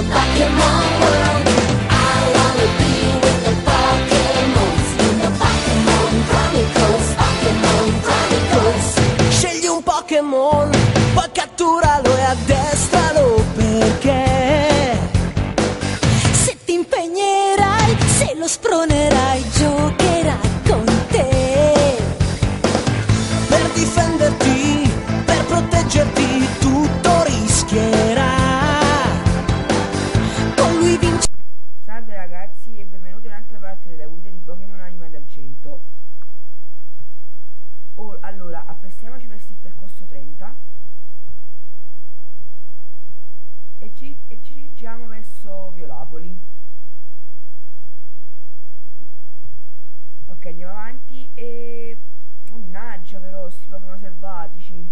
Pokemon world. I wanna be with the Pokemons in the Pokemon Chronicles. Pokemon Chronicles. Scegli un Pokémon, poi catturalo e addestralo, perché se ti impegnerai, se lo spronerai, giocherà con te. Per difenderti, per proteggerti, tutto rischierà. Con lui vince. Salve ragazzi e benvenuti in un'altra parte della guida di Pokémon Anima del 100. Allora, apprestiamoci verso il percorso 30 e ci dirigiamo verso Violapoli. Ok, andiamo avanti e... mannaggia però, sti Pokémon selvatici.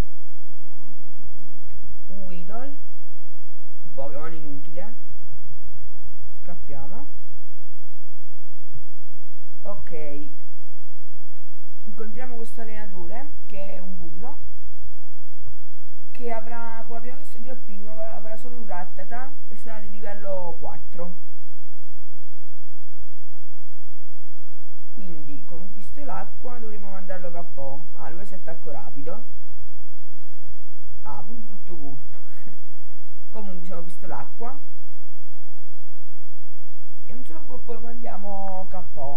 Un Weedle, Pokémon inutile. Scappiamo. Ok, incontriamo questo allenatore che è un bullo che avrà, come abbiamo visto già prima, avrà solo un Rattata e sarà di livello 4. Quindi con un pistolo acqua dovremo mandarlo KO. Ah, lui è attacco rapido. Ah, pure brutto colpo. Comunque usiamo pistolo acqua e un solo colpo lo mandiamo KO.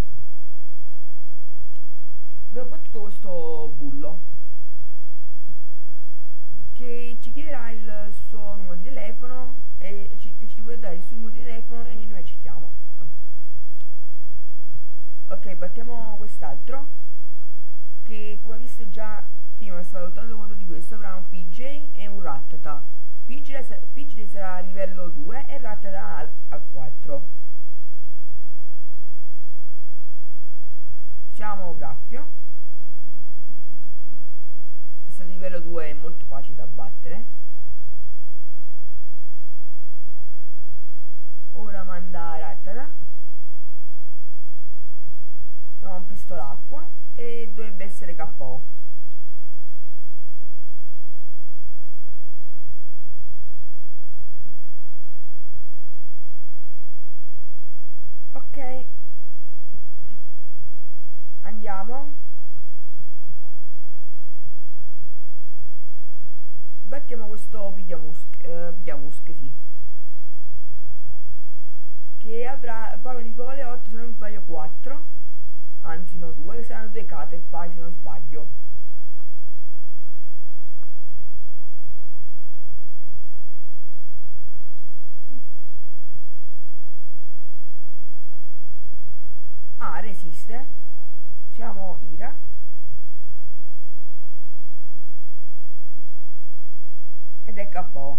Abbiamo battuto questo bullo che ci chiederà il suo numero di telefono e ci vuole dare il suo numero di telefono e noi accettiamo. Ok, battiamo quest'altro che, come visto già prima, stava lottando contro di questo. Avrà un PJ e un Rattata. PJ sarà a livello 2 e Rattata al 4. Usiamo Graffio. Questo livello 2 è molto facile da battere. Ora manda Rattata. Ho un pistolacqua e dovrebbe essere KO. Ok, andiamo. Battiamo questo pigliamusche, sì, che avrà poi di parole 8, se non sbaglio 4, anzi no 2, che saranno 2 Caterpie se non sbaglio. Ah, resiste. Siamo Ira. Ed è KO.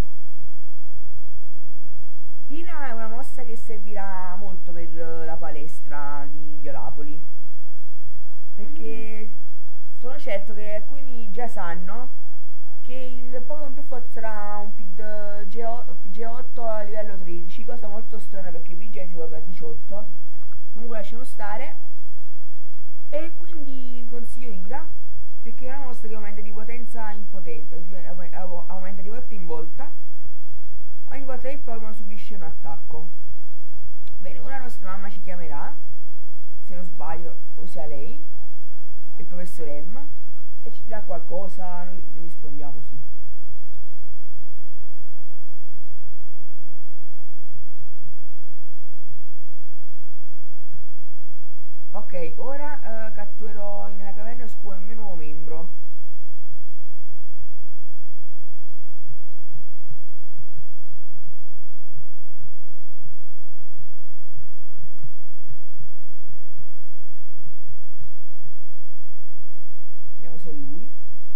Ira è una mossa che servirà molto per la palestra di Violapoli, perché sono certo che alcuni già sanno che il Pokémon più forte sarà un Pid G8 a livello 13, cosa molto strana perché VJ si va a 18. Comunque lasciamo stare. E quindi vi consiglio Ira perché è una mossa che aumenta di potenza in potenza, aumenta di volta in volta ogni volta che il Pokémon subisce un attacco. Bene, ora la nostra mamma ci chiamerà, se non sbaglio o sia lei, il professor M, e ci dirà qualcosa, noi rispondiamo sì. Ok, ora catturerò nella caverna oscura il mio nuovo membro. Vediamo se è lui.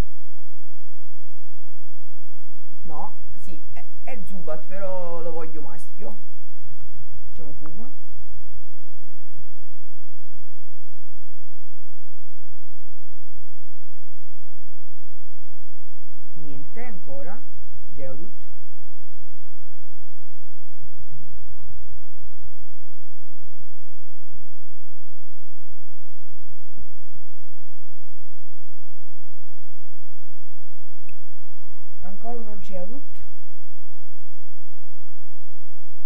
No, sì, è Zubat, però lo voglio maschio. Facciamo fuga. Niente ancora. Geodude. Ancora uno Geodude.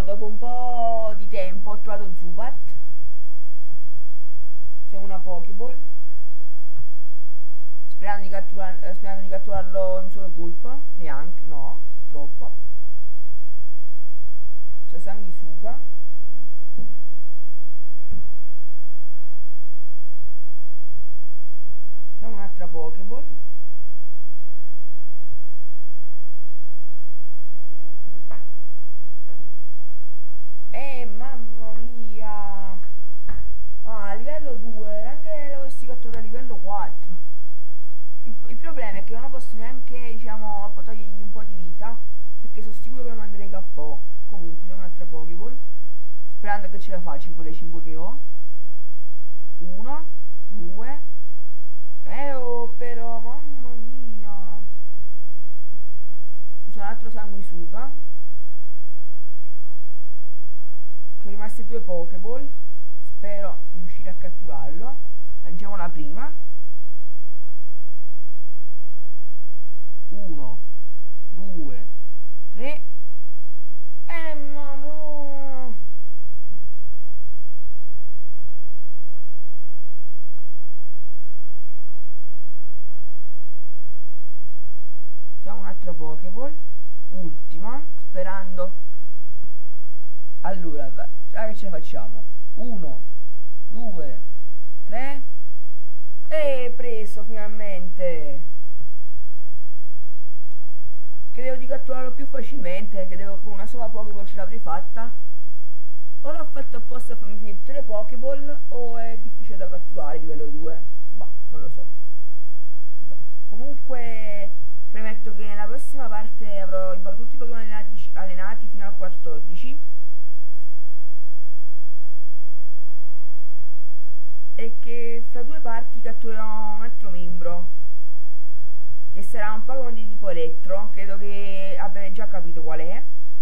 dopo un po' di tempo ho trovato Zubat. C'è una Pokéball. Sperando di catturarlo in un solo colpo. Neanche, no, troppo. C'è sanguisuga. C'è un'altra Pokéball. Mamma mia. A livello 2, anche lo dovessi catturare a livello 4. Il problema è che non posso neanche, diciamo, togliergli un po' di vita, perché sono sicuro che lo manderei KO. Comunque c'è un'altra Pokéball, sperando che ce la faccia in quelle 5 che ho. 1, 2. Oh, però mamma mia. C'è un altro sanguisuga. Sono rimaste 2 Pokéball. Spero di riuscire a catturarlo. Lanciamo la prima. 1, 2, 3. Ma no. C'è un'altra Pokéball. Ultima. Sperando. Allora, che ce la facciamo? 1, 2, 3. E preso finalmente. Credevo di catturarlo più facilmente, credevo che con una sola Pokéball ce l'avrei fatta. O l'ho fatto apposta a farmi finire tutte le Pokéball, o è difficile da catturare livello 2. Bah, non lo so. Beh, comunque premetto che nella prossima parte avrò imparato tutti i Pokémon allenati fino al 14. E che fra 2 parti catturerò un altro membro, che sarà un Pokémon di tipo elettro. Credo che abbiate già capito qual è.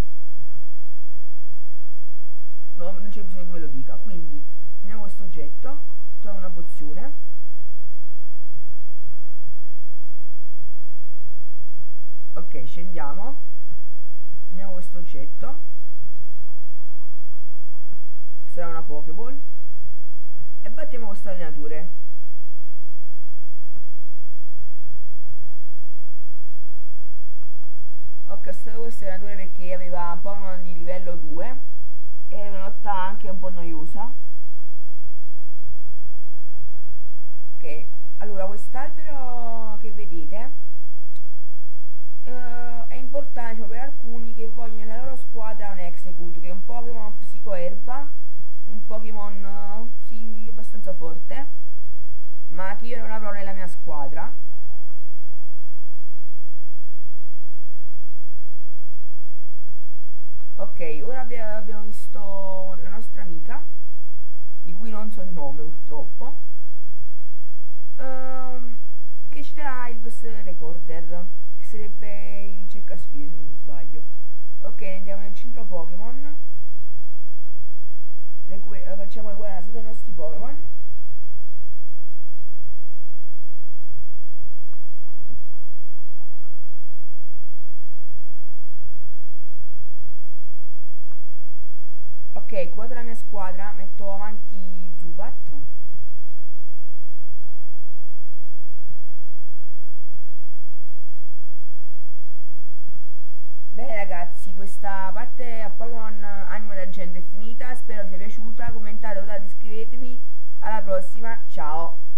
No, non c'è bisogno che ve lo dica. Quindi prendiamo questo oggetto, troviamo una pozione. Ok, scendiamo, prendiamo questo oggetto, sarà una Pokéball, e battiamo queste allenature. Ok, ho stato queste allenature perché aveva Pokémon di livello 2 e è una lotta anche un po' noiosa. Ok, allora quest'albero che vedete è importante, diciamo, per alcuni che vogliono nella loro squadra un Execute, che è un Pokémon psicoerba, un Pokémon sì, abbastanza forte, ma che io non avrò nella mia squadra. Ok, ora abbiamo visto la nostra amica, di cui non so il nome purtroppo, che ci darà il best recorder, che sarebbe il cercasfide se non sbaglio. Ok, andiamo nel centro Pokémon, facciamo recuperare tutti i nostri Pokémon. Ok, qua della mia squadra metto avanti Zubat. Bene ragazzi, questa parte a Pokémon Anima d'Argento è finita, spero vi sia piaciuta, commentate, votate, iscrivetevi, alla prossima, ciao!